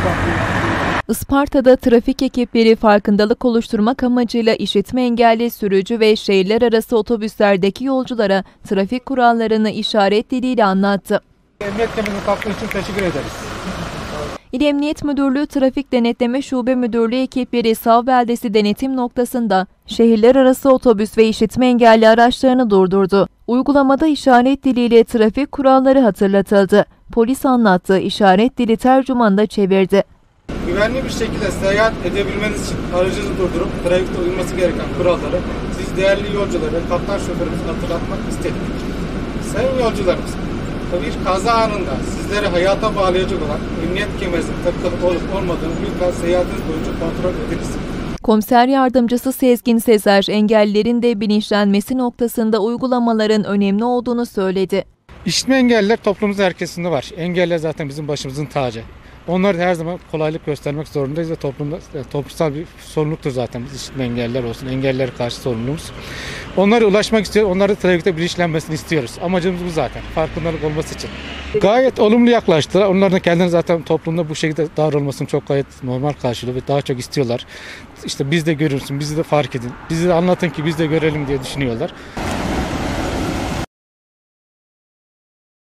Isparta'da trafik ekipleri farkındalık oluşturmak amacıyla işitme engelli sürücü ve şehirler arası otobüslerdeki yolculara trafik kurallarını işaret diliyle anlattı. Emniyet kemerini taktığı için teşekkür ederiz. İl Emniyet Müdürlüğü Trafik Denetleme Şube Müdürlüğü ekipleri Sav Beldesi denetim noktasında şehirler arası otobüs ve işitme engelli araçlarını durdurdu. Uygulamada işaret diliyle trafik kuralları hatırlatıldı. Polis anlattığı işaret dili tercümanı çevirdi. Güvenli bir şekilde seyahat edebilmeniz için aracınızı durdurup trafikte uyulması gereken kuralları siz değerli yolculara ve kaptan şoförümüze hatırlatmak istedik. Sayın yolcularımız, bir kaza anında sizleri hayata bağlayacak olan emniyet kemerinizin takılı olup olmadığını lütfen seyahatiniz boyunca kontrol ediniz. Komiser yardımcısı Sezgin Sezer, engellilerin de bilinçlenmesi noktasında uygulamaların önemli olduğunu söyledi. İşitme engelliler toplumumuzun herkesinde var. Engeller zaten bizim başımızın tacı. Onlara her zaman kolaylık göstermek zorundayız ve toplumsal bir sorumluluktur zaten biz işitme engelliler olsun, engellilere karşı sorumluluğumuz. Onlara ulaşmak istiyoruz, onların trafikte bilinçlenmesini istiyoruz. Amacımız bu zaten, farkındalık olması için. Gayet olumlu yaklaştılar. Onlar da kendileri zaten toplumda bu şekilde davranılmasını çok gayet normal karşılıyor ve daha çok istiyorlar. İşte biz de görürsün, bizi de fark edin, bizi de anlatın ki biz de görelim diye düşünüyorlar.